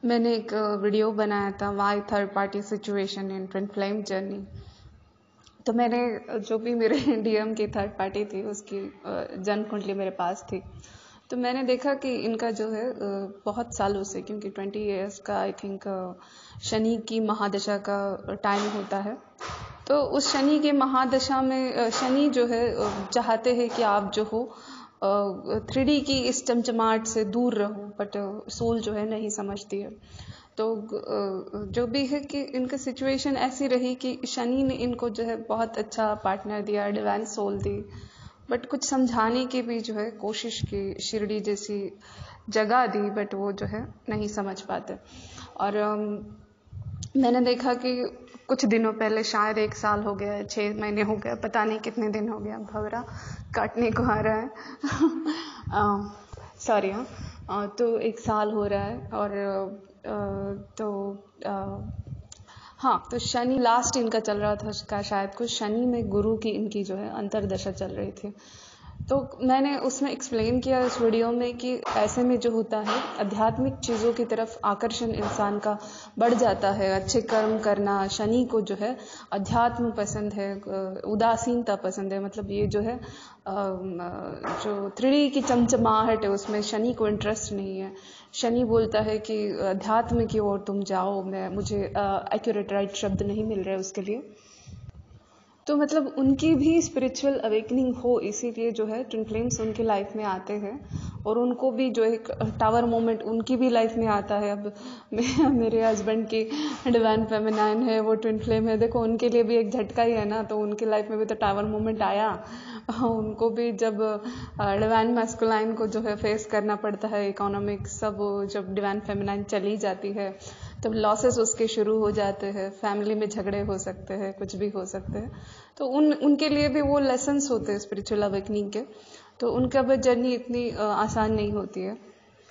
मैंने एक वीडियो बनाया था, why third party situation in twin flame journey. तो मैंने जो भी मेरे डीएम की थर्ड पार्टी थी उसकी जन्म कुंडली मेरे पास थी। तो मैंने देखा कि इनका जो है बहुत सालों से, क्योंकि 20 इयर्स का आई थिंक शनि की महादशा का टाइम होता है। तो उस शनि के महादशा में शनि जो है चाहते हैं कि आप जो हो 3D की इस चमचमाहट से दूर रहो, बट सोल जो है नहीं समझती है। तो जो भी है कि इनका सिचुएशन ऐसी रही कि शनि ने इनको जो है बहुत अच्छा पार्टनर दिया, डिवाइन सोल दी, बट कुछ समझाने की भी जो है कोशिश की, शिरडी जैसी जगह दी, बट वो जो है नहीं समझ पाते। और मैंने देखा कि कुछ दिनों पहले, शायद 1 साल हो गया है, 6 महीने हो गया, पता नहीं कितने दिन हो गया, भवरा काटने को आ रहा है सॉरी। हाँ, तो 1 साल हो रहा है। और हाँ, तो शनि लास्ट इनका चल रहा था का शायद कुछ, शनि में गुरु की इनकी जो है अंतर्दशा चल रही थी। तो मैंने उसमें एक्सप्लेन किया इस वीडियो में कि ऐसे में जो होता है, आध्यात्मिक चीज़ों की तरफ आकर्षण इंसान का बढ़ जाता है, अच्छे कर्म करना। शनि को जो है अध्यात्म पसंद है, उदासीनता पसंद है, मतलब ये जो है जो 3D की चमचमाहट है उसमें शनि को इंटरेस्ट नहीं है। शनि बोलता है कि अध्यात्म की ओर तुम जाओ, मुझे एक्यूरेट राइट शब्द नहीं मिल रहे उसके लिए। तो मतलब उनकी भी स्पिरिचुअल अवेकनिंग हो, इसीलिए जो है ट्विन फ्लेम्स उनकी लाइफ में आते हैं, और उनको भी जो एक टावर मोमेंट उनकी भी लाइफ में आता है। अब मेरे हस्बैंड की डिवाइन फेमिनाइन है, वो ट्विन फ्लेम है, देखो उनके लिए भी एक झटका ही है ना। तो उनकी लाइफ में भी तो टावर मोमेंट आया, उनको भी जब डिवाइन मैस्कुलाइन को जो है फेस करना पड़ता है, इकोनॉमिक सब, जब डिवाइन फेमिनाइन चली जाती है तब लॉसेस उसके शुरू हो जाते हैं, फैमिली में झगड़े हो सकते हैं, कुछ भी हो सकते हैं। तो उनके लिए भी वो लेसन्स होते हैं स्पिरिचुअल अवेकनिंग के। तो उनका भी जर्नी इतनी आसान नहीं होती है।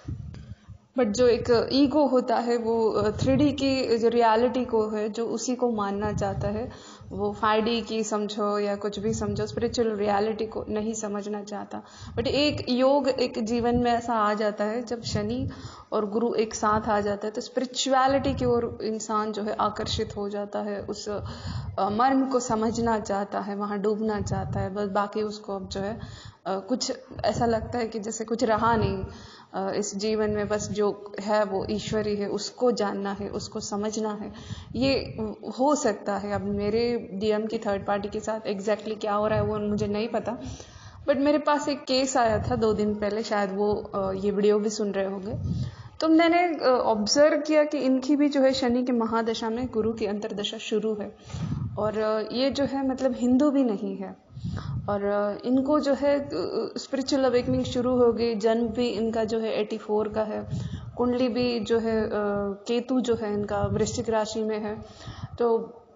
बट जो एक ईगो होता है वो 3D की जो रियलिटी को है, जो उसी को मानना चाहता है, वो 5D की समझो या कुछ भी समझो, स्पिरिचुअल रियलिटी को नहीं समझना चाहता। बट एक योग एक जीवन में ऐसा आ जाता है जब शनि और गुरु एक साथ आ जाता है, तो स्पिरिचुअलिटी की ओर इंसान जो है आकर्षित हो जाता है, उस मर्म को समझना चाहता है, वहाँ डूबना चाहता है। बस बाकी उसको अब जो है कुछ ऐसा लगता है कि जैसे कुछ रहा नहीं इस जीवन में, बस जो है वो ईश्वर ही है, उसको जानना है, उसको समझना है। ये हो सकता है। अब मेरे डीएम की थर्ड पार्टी के साथ एग्जैक्टली क्या हो रहा है वो मुझे नहीं पता, बट मेरे पास एक केस आया था 2 दिन पहले, शायद वो ये वीडियो भी सुन रहे होंगे। तो मैंने ऑब्जर्व किया कि इनकी भी जो है शनि की महादशा में गुरु की अंतर्दशा शुरू है, और ये जो है मतलब हिंदू भी नहीं है, और इनको जो है स्पिरिचुअल अवेकनिंग शुरू हो गई। जन्म भी इनका जो है 84 का है, कुंडली भी जो है केतु जो है इनका वृश्चिक राशि में है। तो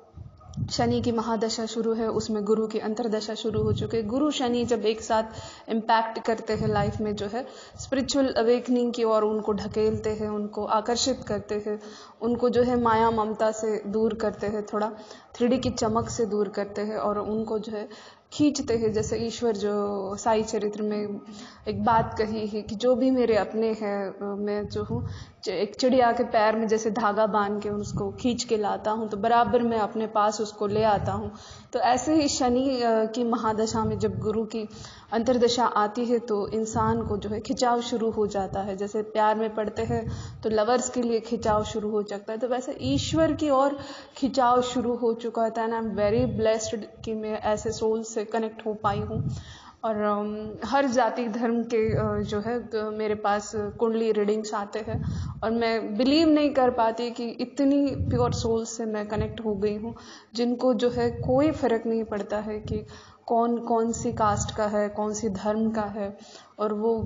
शनि की महादशा शुरू है, उसमें गुरु की अंतर्दशा शुरू हो चुकी है। गुरु शनि जब एक साथ इम्पैक्ट करते हैं लाइफ में, जो है स्पिरिचुअल अवेकनिंग की ओर उनको ढकेलते हैं, उनको आकर्षित करते हैं, उनको जो है माया ममता से दूर करते हैं, थोड़ा 3D की चमक से दूर करते हैं, और उनको जो है खींचते हैं। जैसे ईश्वर जो साई चरित्र में एक बात कही है कि जो भी मेरे अपने हैं, मैं जो हूँ एक चिड़िया के पैर में जैसे धागा बांध के उसको खींच के लाता हूँ, तो बराबर मैं अपने पास उसको ले आता हूँ। तो ऐसे ही शनि की महादशा में जब गुरु की अंतर्दशा आती है तो इंसान को जो है खिंचाव शुरू हो जाता है। जैसे प्यार में पड़ते हैं तो लवर्स के लिए खिंचाव शुरू हो जाता है, तो वैसे ईश्वर की ओर खिंचाव शुरू हो चुका था। And I am very blessed कि मैं ऐसे सोल से कनेक्ट हो पाई हूँ। और हर जाति धर्म के जो है मेरे पास कुंडली रीडिंग्स आते हैं, और मैं बिलीव नहीं कर पाती कि इतनी प्योर सोल से मैं कनेक्ट हो गई हूँ, जिनको जो है कोई फ़र्क नहीं पड़ता है कि कौन कौन सी कास्ट का है, कौन सी धर्म का है, और वो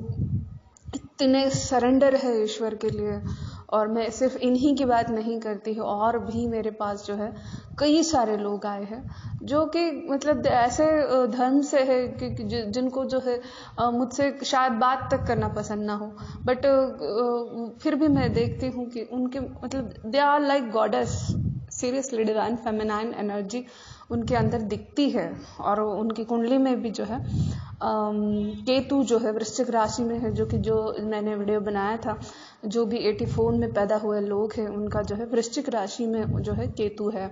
इतने सरेंडर है ईश्वर के लिए। और मैं सिर्फ इन्हीं की बात नहीं करती हूँ, और भी मेरे पास जो है कई सारे लोग आए हैं जो कि मतलब ऐसे धर्म से है कि जिनको जो है मुझसे शायद बात तक करना पसंद ना हो, बट फिर भी मैं देखती हूँ कि उनके मतलब they are like goddess, seriously divine feminine energy उनके अंदर दिखती है। और उनकी कुंडली में भी जो है केतु जो है वृश्चिक राशि में है, जो मैंने वीडियो बनाया था, जो भी 84 में पैदा हुए लोग हैं उनका जो है वृश्चिक राशि में जो है केतु है।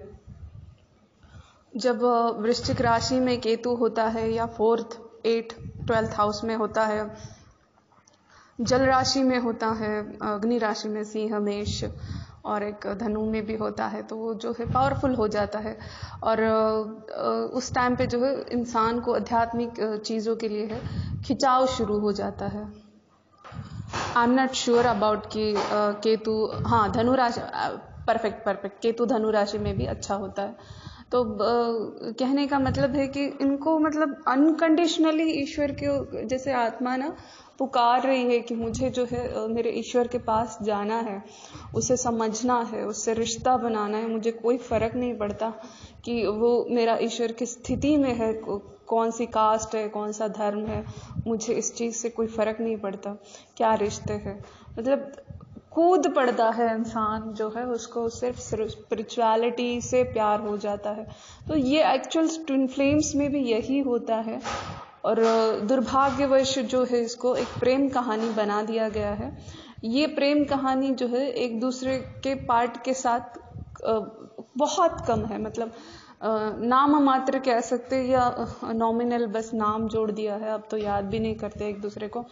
जब वृश्चिक राशि में केतु होता है या 4th 8th 12th हाउस में होता है, जल राशि में होता है, अग्नि राशि में सिंह मेष और एक धनु में भी होता है, तो वो जो है पावरफुल हो जाता है। और उस टाइम पे जो है इंसान को आध्यात्मिक चीज़ों के लिए है खिंचाव शुरू हो जाता है। I am not sure about कि केतु, हाँ धनु राशि, परफेक्ट केतु धनु राशि में भी अच्छा होता है। तो कहने का मतलब है कि इनको मतलब अनकंडीशनली ईश्वर के जैसे आत्मा ना पुकार रही है कि मुझे जो है मेरे ईश्वर के पास जाना है, उसे समझना है, उससे रिश्ता बनाना है। मुझे कोई फर्क नहीं पड़ता कि वो मेरा ईश्वर किस स्थिति में है, कौन सी कास्ट है, कौन सा धर्म है, मुझे इस चीज़ से कोई फर्क नहीं पड़ता, क्या रिश्ते हैं। मतलब कूद पड़ता है इंसान जो है, उसको सिर्फ स्पिरिचुअलिटी से प्यार हो जाता है। तो ये एक्चुअल ट्विन फ्लेम्स में भी यही होता है। और दुर्भाग्यवश जो है इसको एक प्रेम कहानी बना दिया गया है। ये प्रेम कहानी जो है एक दूसरे के पार्ट के साथ बहुत कम है, मतलब नाम मात्र कह सकते या नॉमिनल, बस नाम जोड़ दिया है, अब तो याद भी नहीं करते एक दूसरे को।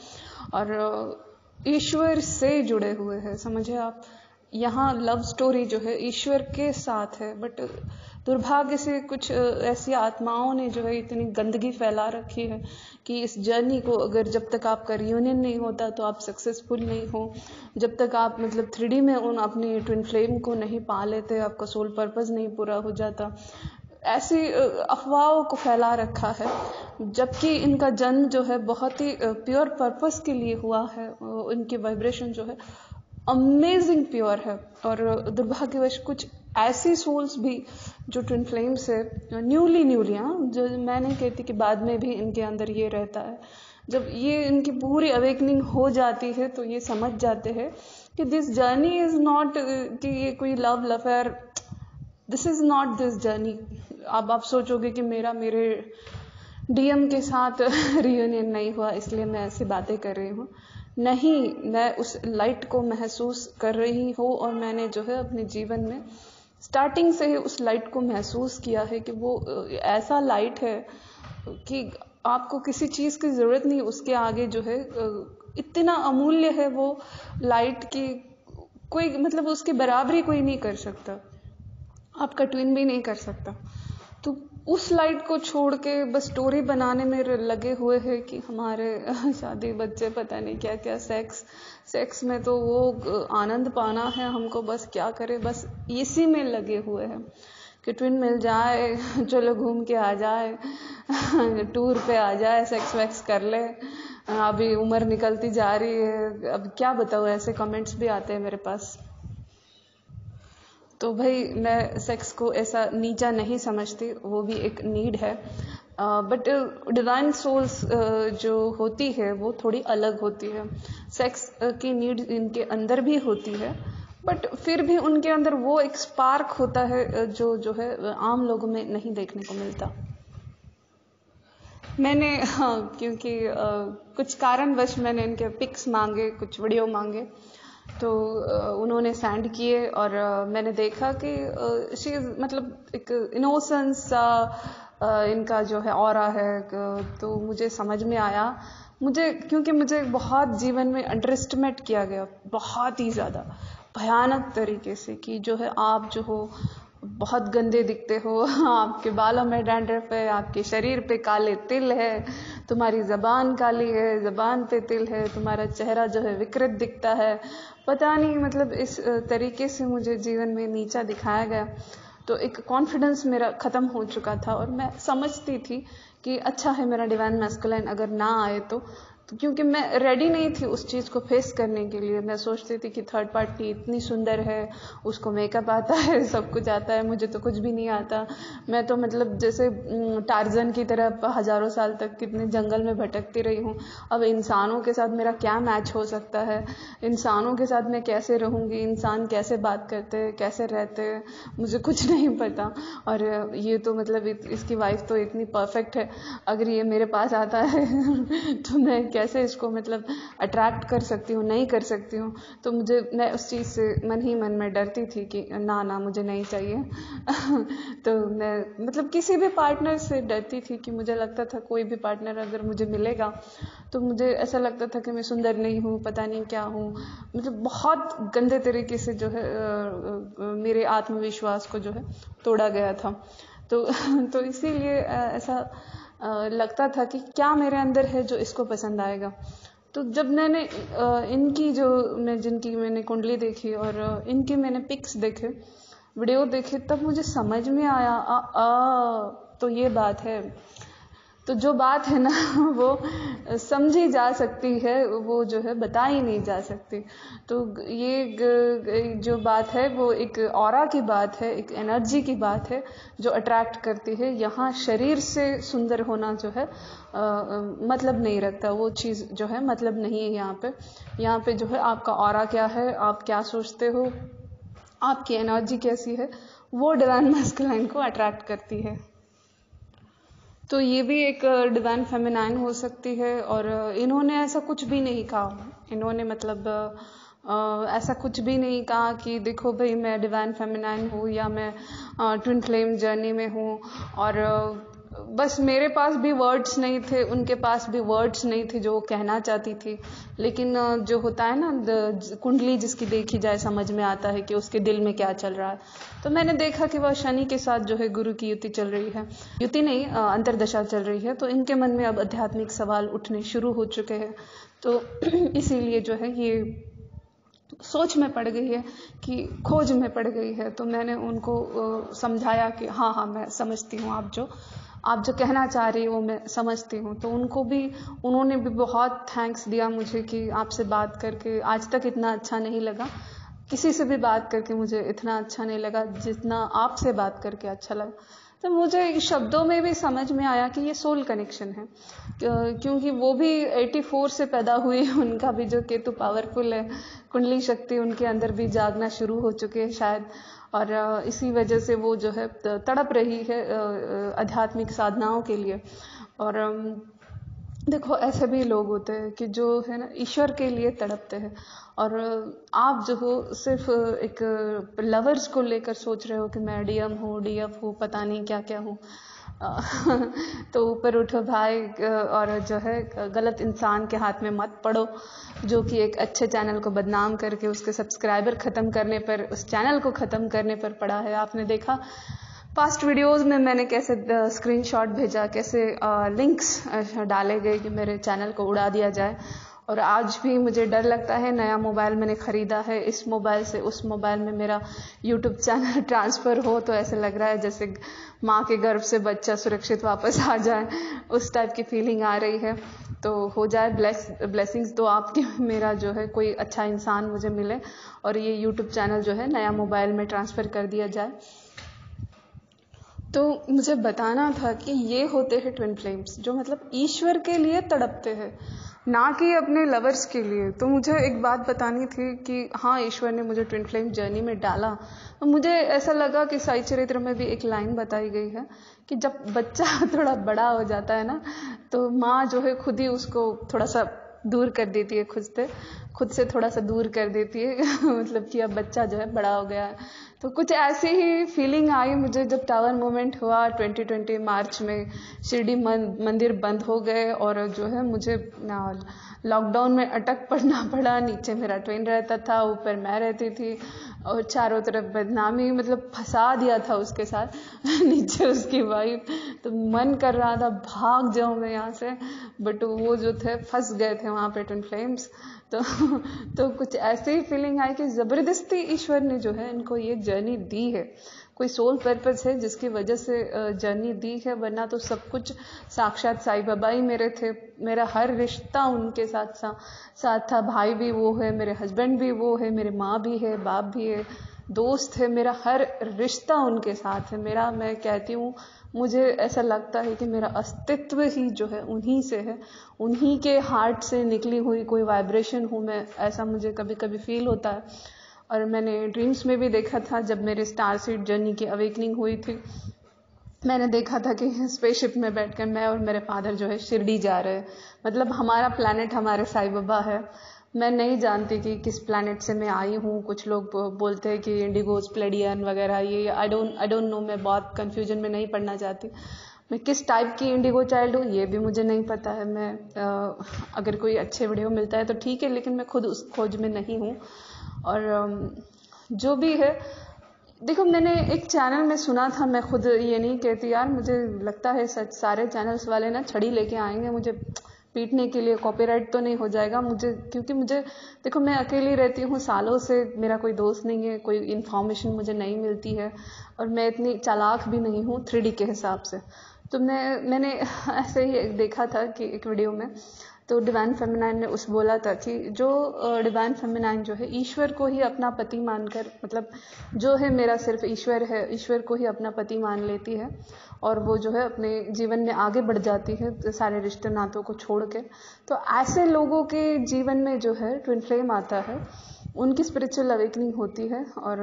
और ईश्वर से जुड़े हुए हैं, समझे आप। यहाँ लव स्टोरी जो है ईश्वर के साथ है, बट दुर्भाग्य से कुछ ऐसी आत्माओं ने जो है इतनी गंदगी फैला रखी है कि इस जर्नी को अगर जब तक आपका रियूनियन नहीं होता तो आप सक्सेसफुल नहीं हो। जब तक आप मतलब 3D में उन अपनी ट्विन फ्लेम को नहीं पा लेते, आपका सोल पर्पस नहीं पूरा हो जाता। ऐसी अफवाहों को फैला रखा है, जबकि इनका जन्म जो है बहुत ही प्योर पर्पस के लिए हुआ है। इनकी वाइब्रेशन जो है अमेजिंग प्योर है। और दुर्भाग्यवश कुछ ऐसी सोल्स भी जो ट्विन फ्लेम्स है, न्यूली जो मैं नहीं कहती कि बाद में भी इनके अंदर ये रहता है, जब ये इनकी पूरी अवेकनिंग हो जाती है तो ये समझ जाते हैं कि दिस जर्नी इज नॉट कि ये कोई love affair, this is not this journey. अब आप सोचोगे कि मेरे डीएम के साथ रियूनियन नहीं हुआ इसलिए मैं ऐसी बातें कर रही हूँ। नहीं, मैं उस लाइट को महसूस कर रही हूँ और मैंने जो है अपने जीवन में स्टार्टिंग से ही उस लाइट को महसूस किया है कि वो ऐसा लाइट है कि आपको किसी चीज़ की ज़रूरत नहीं, उसके आगे जो है इतना अमूल्य है वो लाइट की, कोई मतलब उसकी बराबरी कोई नहीं कर सकता, आपका ट्विन भी नहीं कर सकता। तो उस लाइट को छोड़ के बस स्टोरी बनाने में लगे हुए हैं कि हमारे शादी बच्चे पता नहीं क्या क्या, सेक्स में तो वो आनंद पाना है हमको, बस क्या करें, बस इसी में लगे हुए हैं कि ट्विन मिल जाए, चलो घूम के आ जाए, टूर पे आ जाए, सेक्स वैक्स कर ले, अभी उम्र निकलती जा रही है। अब क्या बताऊँ, ऐसे कमेंट्स भी आते हैं मेरे पास। तो भाई मैं सेक्स को ऐसा नीचा नहीं समझती, वो भी एक नीड है, बट डिवाइन सोल्स जो होती है वो थोड़ी अलग होती है। सेक्स की नीड इनके अंदर भी होती है, बट फिर भी उनके अंदर वो एक स्पार्क होता है जो है आम लोगों में नहीं देखने को मिलता। मैंने क्योंकि कुछ कारणवश मैंने इनके पिक्स मांगे, कुछ वीडियो मांगे, तो उन्होंने सेंड किए और मैंने देखा कि मतलब एक इनोसेंस सा इनका जो है ऑरा है। तो मुझे समझ में आया, क्योंकि मुझे बहुत जीवन में अंडरएस्टिमेट किया गया, बहुत ही ज़्यादा भयानक तरीके से, कि जो है आप जो हो बहुत गंदे दिखते हो, आपके बालों में डैंड्रफ है, आपके शरीर पे काले तिल है, तुम्हारी ज़बान काली है, ज़बान पे तिल है, तुम्हारा चेहरा जो है विकृत दिखता है, पता नहीं, मतलब इस तरीके से मुझे जीवन में नीचा दिखाया गया। तो एक कॉन्फिडेंस मेरा ख़त्म हो चुका था और मैं समझती थी कि अच्छा है मेरा डिवाइन मैस्कुलाइन अगर ना आए तो तो क्योंकि मैं रेडी नहीं थी उस चीज़ को फेस करने के लिए। मैं सोचती थी कि थर्ड पार्टी इतनी सुंदर है, उसको मेकअप आता है, सब कुछ आता है, मुझे तो कुछ भी नहीं आता। मैं तो मतलब जैसे टार्जन की तरह हजारों साल तक कितने जंगल में भटकती रही हूँ। अब इंसानों के साथ मेरा क्या मैच हो सकता है, इंसानों के साथ मैं कैसे रहूँगी, इंसान कैसे बात करते हैं, कैसे रहते हैं, मुझे कुछ नहीं पता। और ये तो मतलब इसकी वाइफ तो इतनी परफेक्ट है, अगर ये मेरे पास आता है तो मैं कैसे इसको मतलब अट्रैक्ट कर सकती हूँ, नहीं कर सकती हूँ। तो मैं उस चीज़ से मन ही मन में डरती थी कि ना मुझे नहीं चाहिए तो मैं मतलब किसी भी पार्टनर से डरती थी कि मुझे लगता था कोई भी पार्टनर अगर मुझे मिलेगा तो मुझे ऐसा लगता था कि मैं सुंदर नहीं हूँ, पता नहीं क्या हूँ। मतलब बहुत गंदे तरीके से जो है मेरे आत्मविश्वास को जो है तोड़ा गया था। तो इसीलिए ऐसा लगता था कि क्या मेरे अंदर है जो इसको पसंद आएगा। तो जब मैंने इनकी जिनकी मैंने कुंडली देखी और इनके मैंने पिक्स देखे, वीडियो देखे, तब मुझे समझ में आया तो ये बात है। तो जो बात है ना वो समझी जा सकती है, वो जो है बताई नहीं जा सकती। तो ये जो बात है वो एक ऑरा की बात है, एक एनर्जी की बात है जो अट्रैक्ट करती है। यहाँ शरीर से सुंदर होना जो है मतलब नहीं रखता, वो चीज़ जो है मतलब नहीं है यहाँ पे जो है आपका ऑरा क्या है, आप क्या सोचते हो, आपकी एनर्जी कैसी है, वो डिवाइन मैस्कुलाइन को अट्रैक्ट करती है। तो ये भी एक डिवाइन फेमिनाइन हो सकती है। और इन्होंने ऐसा कुछ भी नहीं कहा, इन्होंने मतलब ऐसा कुछ भी नहीं कहा कि देखो भाई मैं डिवाइन फेमिनाइन हूँ या मैं ट्विन फ्लेम जर्नी में हूँ। और बस मेरे पास भी वर्ड्स नहीं थे, उनके पास भी वर्ड्स नहीं थे जो वो कहना चाहती थी। लेकिन जो होता है ना, कुंडली जिसकी देखी जाए समझ में आता है कि उसके दिल में क्या चल रहा है। तो मैंने देखा कि वह शनि के साथ जो है गुरु की युति चल रही है, युति नहीं अंतरदशा चल रही है। तो इनके मन में अब आध्यात्मिक सवाल उठने शुरू हो चुके हैं। तो इसीलिए जो है ये सोच में पड़ गई है कि खोज में पड़ गई है। तो मैंने उनको समझाया कि हाँ मैं समझती हूँ, आप जो कहना चाह रही हो मैं समझती हूँ। तो उन्होंने भी बहुत थैंक्स दिया मुझे कि आपसे बात करके आज तक इतना अच्छा नहीं लगा, किसी से भी बात करके मुझे इतना अच्छा नहीं लगा जितना आपसे बात करके अच्छा लगा। तो मुझे शब्दों में भी समझ में आया कि ये सोल कनेक्शन है, क्योंकि वो भी 84 से पैदा हुई, उनका भी जो केतु पावरफुल है, कुंडली शक्ति उनके अंदर भी जागना शुरू हो चुके हैं शायद। और इसी वजह से वो जो है तड़प रही है आध्यात्मिक साधनाओं के लिए। और देखो ऐसे भी लोग होते हैं कि जो है ना ईश्वर के लिए तड़पते हैं। और आप जो हो सिर्फ एक लवर्स को लेकर सोच रहे हो कि मैं डीएम हूँ, डीएफ हूँ, पता नहीं क्या क्या हूँ। तो ऊपर उठो भाई, और जो है गलत इंसान के हाथ में मत पड़ो, जो कि एक अच्छे चैनल को बदनाम करके उसके सब्सक्राइबर ख़त्म करने पर, उस चैनल को ख़त्म करने पर पड़ा है। आपने देखा पास्ट वीडियोस में मैंने कैसे स्क्रीनशॉट भेजा, कैसे लिंक्स डाले गए कि मेरे चैनल को उड़ा दिया जाए। और आज भी मुझे डर लगता है, नया मोबाइल मैंने ख़रीदा है, इस मोबाइल से उस मोबाइल में मेरा यूट्यूब चैनल ट्रांसफ़र हो तो ऐसे लग रहा है जैसे माँ के गर्भ से बच्चा सुरक्षित वापस आ जाए, उस टाइप की फीलिंग आ रही है। तो हो जाए ब्लेसिंग्स तो आपके, मेरा जो है कोई अच्छा इंसान मुझे मिले और ये यूट्यूब चैनल जो है नया मोबाइल में ट्रांसफ़र कर दिया जाए। तो मुझे बताना था कि ये होते हैं ट्विन फ्लेम्स, जो मतलब ईश्वर के लिए तड़पते हैं, ना कि अपने लवर्स के लिए। तो मुझे एक बात बतानी थी कि हाँ, ईश्वर ने मुझे ट्विन फ्लेम जर्नी में डाला। तो मुझे ऐसा लगा कि साई चरित्र में भी एक लाइन बताई गई है कि जब बच्चा थोड़ा बड़ा हो जाता है ना, तो माँ जो है खुद ही उसको थोड़ा सा दूर कर देती है, खुद से थोड़ा सा दूर कर देती है मतलब कि अब बच्चा जो है बड़ा हो गया है। तो कुछ ऐसी ही फीलिंग आई मुझे जब टावर मूवमेंट हुआ 2020 मार्च में। शिरडी मंदिर बंद हो गए और जो है मुझे लॉकडाउन में अटक पड़ना पड़ा। नीचे मेरा ट्विन रहता था, ऊपर मैं रहती थी और चारों तरफ बदनामी, मतलब फंसा दिया था उसके साथ नीचे उसकी वाइफ। तो मन कर रहा था भाग जाऊं मैं यहाँ से, बट वो जो थे फंस गए थे वहाँ पे ट्विन फ्लेम्स। तो कुछ ऐसी ही फीलिंग आई कि ज़बरदस्ती ईश्वर ने जो है इनको ये जर्नी दी है। कोई सोल पर्पस है जिसकी वजह से जर्नी दी है, वरना तो सब कुछ साक्षात साईं बाबा ही मेरे थे। मेरा हर रिश्ता उनके साथ था। भाई भी वो है, मेरे हस्बैंड भी वो है, मेरे माँ भी है, बाप भी है, दोस्त है, मेरा हर रिश्ता उनके साथ है। मैं कहती हूँ, मुझे ऐसा लगता है कि मेरा अस्तित्व ही जो है उन्हीं से है, उन्हीं के हार्ट से निकली हुई कोई वाइब्रेशन हूँ मैं, ऐसा मुझे कभी कभी फील होता है। और मैंने ड्रीम्स में भी देखा था, जब मेरे स्टार सीड जर्नी की अवेकनिंग हुई थी, मैंने देखा था कि स्पेसशिप में बैठकर मैं और मेरे फादर जो है शिरडी जा रहे हैं। मतलब हमारा प्लैनेट हमारे साईं बाबा है। मैं नहीं जानती कि किस प्लैनेट से मैं आई हूँ। कुछ लोग बोलते हैं कि इंडिगोज, प्लेडियन वगैरह, ये आई डोंट नो। मैं बहुत कंफ्यूजन में नहीं पड़ना चाहती। मैं किस टाइप की इंडिगो चाइल्ड हूँ ये भी मुझे नहीं पता है। मैं अगर कोई अच्छे वीडियो मिलता है तो ठीक है, लेकिन मैं खुद उस खोज में नहीं हूँ। और जो भी है, देखो, मैंने एक चैनल में सुना था, मैं खुद ये नहीं कहती यार, मुझे लगता है सच सारे चैनल्स वाले ना छड़ी लेके आएंगे मुझे पीटने के लिए। कॉपीराइट तो नहीं हो जाएगा मुझे, क्योंकि मुझे, देखो, मैं अकेली रहती हूँ सालों से, मेरा कोई दोस्त नहीं है, कोई इन्फॉर्मेशन मुझे नहीं मिलती है, और मैं इतनी चालाक भी नहीं हूँ 3D के हिसाब से। तो मैंने ऐसे ही देखा था कि एक वीडियो में, तो डिवाइन फेमिनाइन ने उस बोला था कि जो डिवाइन फेमिनाइन जो है ईश्वर को ही अपना पति मानकर, मतलब जो है मेरा सिर्फ ईश्वर है, ईश्वर को ही अपना पति मान लेती है, और वो जो है अपने जीवन में आगे बढ़ जाती है सारे रिश्ते नातों को छोड़ के। तो ऐसे लोगों के जीवन में जो है ट्विन फ्लेम आता है, उनकी स्पिरिचुअल अवेकनिंग होती है, और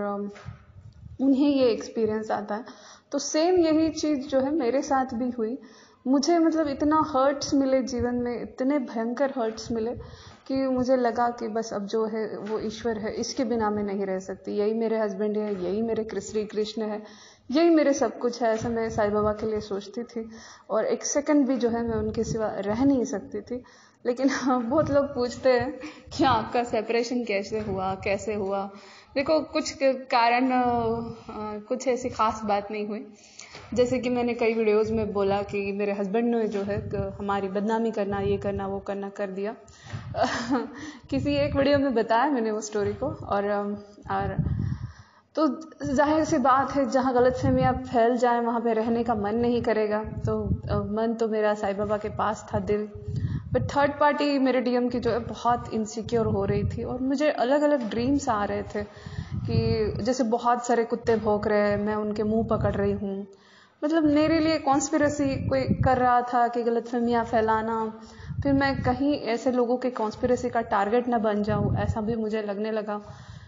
उन्हें ये एक्सपीरियंस आता है। तो सेम यही चीज़ जो है मेरे साथ भी हुई। मुझे मतलब इतना हर्ट्स मिले जीवन में, इतने भयंकर हर्ट्स मिले कि मुझे लगा कि बस अब जो है वो ईश्वर है, इसके बिना मैं नहीं रह सकती। यही मेरे हस्बैंड है, यही मेरे श्री कृष्ण है, यही मेरे सब कुछ है, ऐसा मैं साईं बाबा के लिए सोचती थी। और एक सेकंड भी जो है मैं उनके सिवा रह नहीं सकती थी। लेकिन बहुत लोग पूछते हैं कि आपका सेपरेशन कैसे हुआ। देखो, कुछ कारण, कुछ ऐसी खास बात नहीं हुई। जैसे कि मैंने कई वीडियोस में बोला कि मेरे हस्बैंड ने जो है हमारी बदनामी करना, ये करना, वो करना कर दिया। किसी एक वीडियो में बताया मैंने वो स्टोरी को। और तो जाहिर सी बात है, जहाँ गलतफहमियां फैल जाएं वहाँ पे रहने का मन नहीं करेगा। तो मन तो मेरा साईं बाबा के पास था, दिल। बट थर्ड पार्टी मेरे डीएम की जो है बहुत इनसिक्योर हो रही थी, और मुझे अलग अलग ड्रीम्स आ रहे थे कि जैसे बहुत सारे कुत्ते भौंक रहे हैं, मैं उनके मुंह पकड़ रही हूँ। मतलब मेरे लिए कॉन्स्पिरेसी कोई कर रहा था कि गलतफहमियां फैलाना, फिर मैं कहीं ऐसे लोगों के कॉन्स्पिरेसी का टारगेट न बन जाऊं, ऐसा भी मुझे लगने लगा।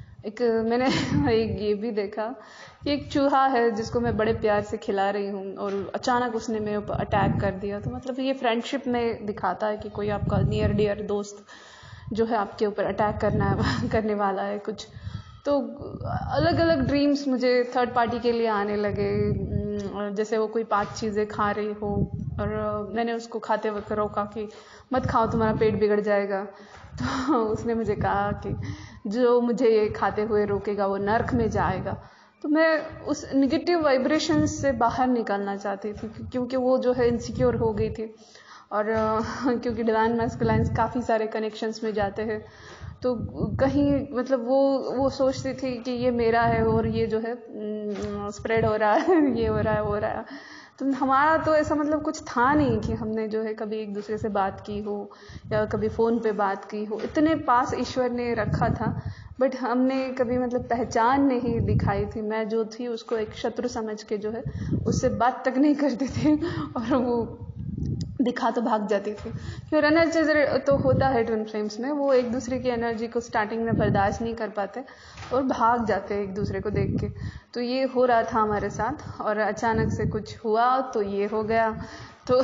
मैंने एक ये भी देखा कि एक चूहा है जिसको मैं बड़े प्यार से खिला रही हूँ, और अचानक उसने मेरे ऊपर अटैक कर दिया। तो मतलब ये फ्रेंडशिप में दिखाता है कि कोई आपका नियर डियर दोस्त जो है आपके ऊपर अटैक करने वाला है कुछ। तो अलग अलग ड्रीम्स मुझे थर्ड पार्टी के लिए आने लगे। जैसे वो कोई 5 चीज़ें खा रही हो, और मैंने उसको खाते वक्त रोका कि मत खाओ, तुम्हारा पेट बिगड़ जाएगा। तो उसने मुझे कहा कि जो मुझे ये खाते हुए रोकेगा वो नर्क में जाएगा। तो मैं उस निगेटिव वाइब्रेशन से बाहर निकलना चाहती थी, क्योंकि वो जो है इनसिक्योर हो गई थी। और क्योंकि डिवाइन मैस्कुलाइन्स काफ़ी सारे कनेक्शंस में जाते हैं, तो कहीं मतलब वो सोचती थी कि ये मेरा है, और ये जो है स्प्रेड हो रहा है, ये हो रहा है, वो हो रहा है। तो हमारा तो ऐसा मतलब कुछ था नहीं कि हमने जो है कभी एक दूसरे से बात की हो, या कभी फ़ोन पे बात की हो। इतने पास ईश्वर ने रखा था, बट हमने कभी मतलब पहचान नहीं दिखाई थी। मैं जो थी उसको एक शत्रु समझ के जो है उससे बात तक नहीं करती थी, और वो दिखा तो भाग जाती थी। फिर एनर्जी तो होता है ट्विन फ्लेम्स में, वो एक दूसरे की एनर्जी को स्टार्टिंग में बर्दाश्त नहीं कर पाते और भाग जाते हैं एक दूसरे को देख के। तो ये हो रहा था हमारे साथ, और अचानक से कुछ हुआ तो ये हो गया। तो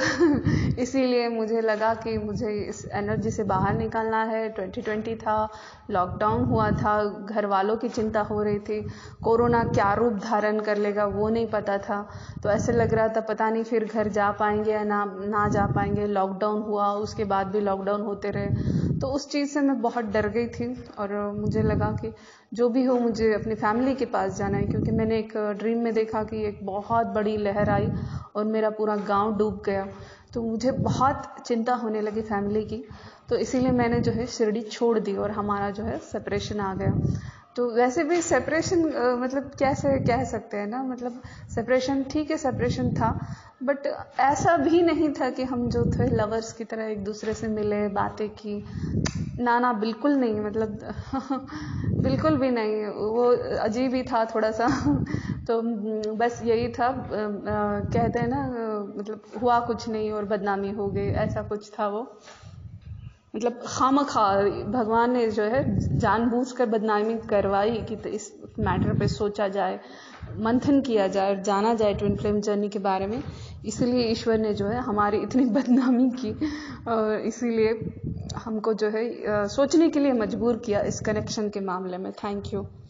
इसीलिए मुझे लगा कि मुझे इस एनर्जी से बाहर निकलना है। 2020 था, लॉकडाउन हुआ था, घर वालों की चिंता हो रही थी, कोरोना क्या रूप धारण कर लेगा वो नहीं पता था। तो ऐसे लग रहा था पता नहीं फिर घर जा पाएंगे या ना जा पाएंगे। लॉकडाउन हुआ, उसके बाद भी लॉकडाउन होते रहे, तो उस चीज़ से मैं बहुत डर गई थी। और मुझे लगा कि जो भी हो मुझे अपनी फैमिली के पास जाना है, क्योंकि मैंने एक ड्रीम में देखा कि एक बहुत बड़ी लहर आई और मेरा पूरा गांव डूब गया। तो मुझे बहुत चिंता होने लगी फैमिली की। तो इसीलिए मैंने जो है शिरडी छोड़ दी और हमारा जो है सेपरेशन आ गया। तो वैसे भी सेपरेशन मतलब कैसे कह सकते हैं ना, मतलब सेपरेशन ठीक है, सेपरेशन था, बट ऐसा भी नहीं था कि हम जो थे लवर्स की तरह एक दूसरे से मिले, बातें की। ना बिल्कुल नहीं, मतलब बिल्कुल भी नहीं, वो अजीब ही था थोड़ा सा। तो बस यही था, कहते हैं ना, मतलब हुआ कुछ नहीं और बदनामी हो गई, ऐसा कुछ था वो। मतलब खामखा भगवान ने जो है जानबूझकर बदनामी करवाई कि इस मैटर पे सोचा जाए, मंथन किया जाए और जाना जाए ट्विन फ्लेम जर्नी के बारे में। इसीलिए ईश्वर ने जो है हमारी इतनी बदनामी की, और इसीलिए हमको जो है सोचने के लिए मजबूर किया इस कनेक्शन के मामले में। Thank you.